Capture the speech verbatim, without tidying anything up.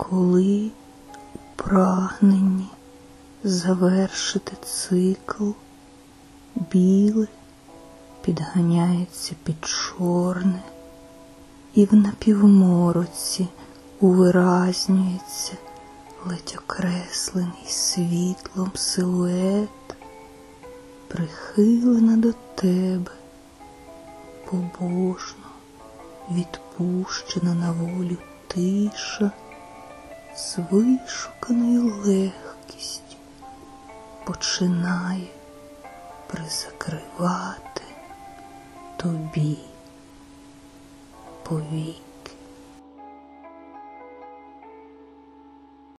коли у прагненні завершити цикл біле підганяється під чорне, і в напівмороці увиразнюється ледь окреслений світлом силует, прихилена до тебе, побожно відпущена на волю тиша, з вишуканою легкістю починає призакривати тобі повіки.